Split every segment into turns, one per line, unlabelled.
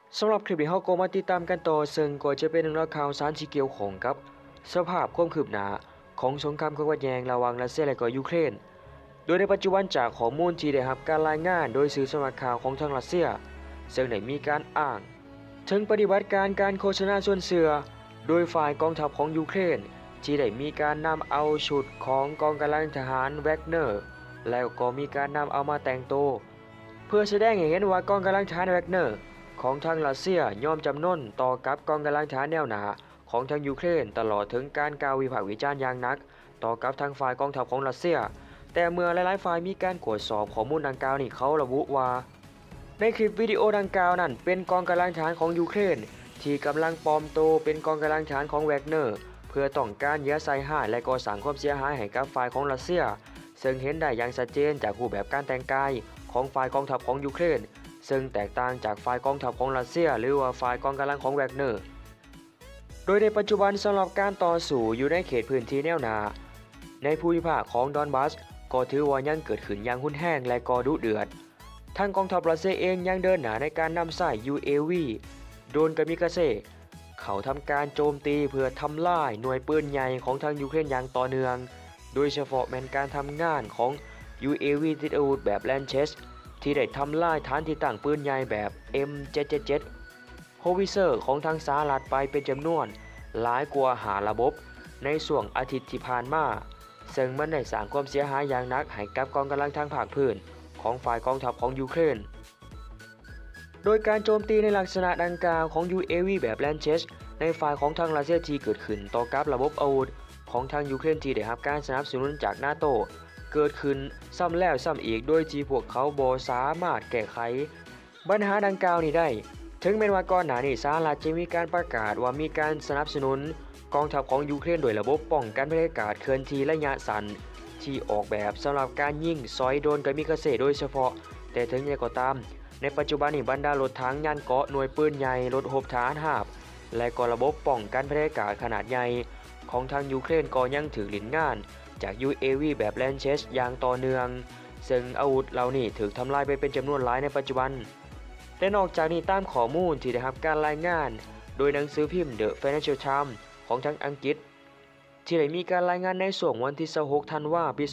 สำหรับคลิปนี้เราก็มาติดตามกันต่อซึ่งก็จะเป็นเรื่องราวข่าวสารที่เกี่ยวข้องกับสภาพความคืบหน้าของสงครามขัดแย้งระหว่างรัสเซียและก็ยูเครนโดยในปัจจุบันจากข้อมูลที่ได้รับการรายงานโดยสื่อสำนักข่าวของทางรัสเซียซึ่งได้มีการอ้างถึงปฏิบัติการการโฆษณาส่วนเสือโดยฝ่ายกองทัพของยูเครนที่ได้มีการนำเอาชุดของกองกำลังทหารแวกเนอร์แล้วก็มีการนำเอามาแต่งตัวเพื่อแสดงให้เห็นว่ากองกำลังทหารแวกเนอร์ของทางรัสเซียยอมจำนนต่อกับกองกำลังทหารแนวหน้าของทางยูเครนตลอดถึงการกล่าววิพากษ์วิจารณ์อย่างหนักต่อกับทางฝ่ายกองทัพของรัสเซียแต่เมื่อหลายๆฝ่ายมีการตรวจสอบข้อมูลดังกล่าวนี่เขาระบุว่าในคลิปวิดีโอดังกล่าวนั้นเป็นกองกำลังทหารของยูเครนที่กำลังปลอมตัวเป็นกองกำลังทหารของแวกเนอร์เพื่อต้องการเหยื่อใส่ร้ายและก่อสร้างความเสียหายให้กับฝ่ายของรัสเซียซึ่งเห็นได้อย่างชัดเจนจากรูปแบบการแต่งกายของฝ่ายกองทัพของยูเครนซึ่งแตกต่างจากฝ่ายกองทัพของรัสเซียหรือว่าฝ่ายกองกำลังของแวกเนอร์โดยในปัจจุบันสำหรับการต่อสู้อยู่ในเขตพื้นที่แนวหน้าในภูมิภาคของดอนบัสก็ถือว่ายังเกิดขึ้นอย่างรุนแรงและก็ดุเดือดทางกองทัพรัสเซียเองยังเดินหน้าในการนำใส่ UAV โดรนกามิกาเซเขาทำการโจมตีเพื่อทำลายหน่วยปืนใหญ่ของทางยูเครนอย่างต่อเนื่องโดยเฉพาะแผนการทำงานของ UAV ติดอาวุธแบบแลนเชสที่ได้ทำลายฐานที่ตั้งปืนใหญ่แบบ M777 โฮวิเซอร์ของทางสหรัฐไปเป็นจำนวนหลายกว่า5ระบบในช่วงอาทิตย์ที่ผ่านมาซึ่งมันได้สร้างความเสียหายอย่างหนักให้กับกองกำลังทางภาคพื้นของฝ่ายกองทัพของยูเครนโดยการโจมตีในลักษณะดังกล่าวของ UAV แบบแลนเชสในฝ่ายของทางรัสเซียที่เกิดขึ้นต่อกับระบบอาวุธของทางยูเครนที่ได้รับการสนับสนุนจากนาโตเกิดขึ้นซ้ำแล้วซ้ำอีกโดยที่พวกเขาบ่สามารถแก้ไขปัญหาดังกล่าวนี้ได้ถึงแม้ว่าก่อนหน้านี้สหรัฐจะมีการประกาศว่ามีการสนับสนุนกองทัพของยูเครนโดยระบบป้องกันภัยอากาศเคลื่อนที่ระยะสั้นที่ออกแบบสำหรับการยิงซอยโดรนกามิกาเซโดยเฉพาะแต่ถึงอย่างไรก็ตามในปัจจุบันนี้บรรดารถถังยานเกาะหน่วยปืนใหญ่รถรบทหารราบและก็ระบบป้องกันภัยอากาศขนาดใหญ่ของทางยูเครนก็ยังถือหลินงานจาก UAV แบบแลนเชสอย่างต่อเนื่องซึ่งอาวุธเหล่านี้ถูกทำลายไปเป็นจำนวนหลายในปัจจุบันและนอกจากนี้ตามข้อมูลที่ได้รับการรายงานโดยหนังสือพิมพ์ The Financial Times ของทางอังกฤษที่ได้มีการรายงานในช่วงวันที่26ธันวาคมปี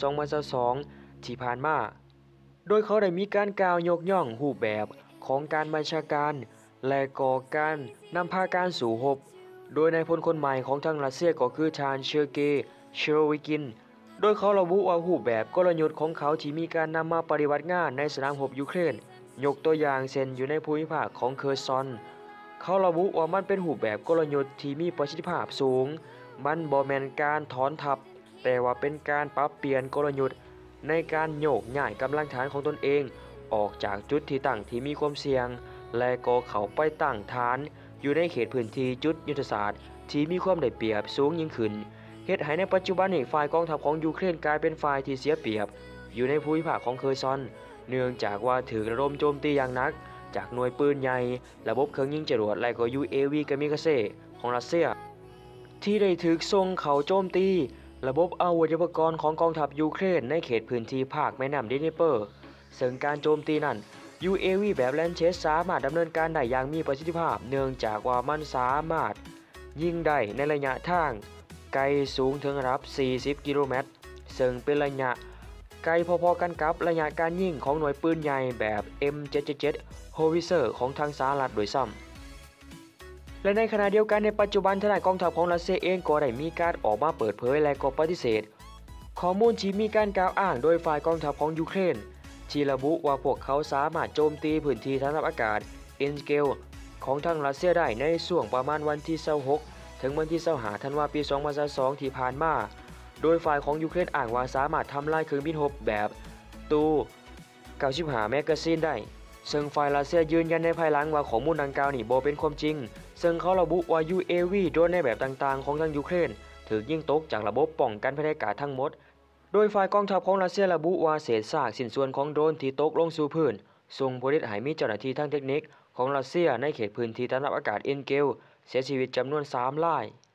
2022ที่ผ่านมาโดยเขาได้มีการกล่าวยกย่องรูปแบบของการบัญชาการและก่อการนำพาการสู่รบโดยนายพลคนใหม่ของทางรัสเซียก็คือทานเชอร์เกย์เชโรวิกินโดยเขาระบุว่ารูปแบบกลยุทธ์ของเขาที่มีการนำมาปฏิบัติงานในสนามรบยูเครนยกตัวอย่างเช่นอยู่ในภูมิภาคของเคอร์ซอนเขาระบุว่ามันเป็นรูปแบบกลยุทธ์ที่มีประสิทธิภาพสูงมันบ่แม่นการถอนทัพแต่ว่าเป็นการปรับเปลี่ยนกลยุทธ์ในการโยกย้ายกำลังฐานของตนเองออกจากจุดที่ตั้งที่มีความเสี่ยงและก็เข้าไปตั้งฐานอยู่ในเขตพื้นที่จุดยุทธศาสตร์ที่มีความได้เปรียบสูงยิ่งขึ้นเฮ็ดให้ในปัจจุบันนี้ฝ่ายกองทัพของยูเครนกลายเป็นฝ่ายที่เสียเปรียบอยู่ในภูมิภาคของเคอร์ซอนเนื่องจากว่าถูกระดมโจมตีอย่างหนักจากหน่วยปืนใหญ่ระบบเครื่องยิงจรวดและก็ UAV กามิกาเซของรัสเซียที่ได้ถูกส่งเข้าโจมตีระบบอาวุธยุทโธปกรณ์ของกองทัพยูเครนในเขตพื้นที่ภาคแม่น้ำเดนิเปอร์ซึ่งการโจมตีนั้น UAV แบบแลนเชสสามารถดำเนินการได้อย่างมีประสิทธิภาพเนื่องจากว่ามันสามารถยิงได้ในระยะทางไกลสูงถึงระดับ40กิโลเมตรซึ่งเป็นระยะไกลพอๆกันกับระยะการยิงของหน่วยปืนใหญ่แบบ M777 โฮวิเซอร์ของทางสหรัฐโดยซ้ำและในขณะเดียวกันในปัจจุบันทางกองทัพของรัสเซียเองก็ได้มีการออกมาเปิดเผยและก็ปฏิเสธข้อมูลที่มีการกล่าวอ้างโดยฝ่ายกองทัพของยูเครนที่ระบุว่าพวกเขาสามารถโจมตีพื้นที่ทางอากาศเอ็นเกลของทางรัสเซียได้ในช่วงประมาณวันที่26ถึงวันที่25ธันวาคมปี2022ที่ผ่านมาโดยฝ่ายของยูเครนอ้างว่าสามารถทำลายเครื่องบินรบแบบตู95แมกกาซีนได้ซึ่งฝ่ายรัสเซียยืนยันในภายหลังว่าข้อมูลดังกล่าวนี้บ่เป็นความจริงซึ่งเขาระบุว่า UAV โดรนในแบบต่างๆของทางยูเครนถูกยิงตกจากระบบป้องกันภัยอากาศทั้งหมดโดยฝ่ายกองทัพของรัสเซียระบุว่าเศษซากชิ้นส่วนของโดรนที่ตกลงสู่พื้นส่งผลให้มีเจ้าหน้าที่ทางเทคนิคของรัสเซียในเขตพื้นที่ทางอากาศเอ็นเกลเสียชีวิตจำนวน3ราย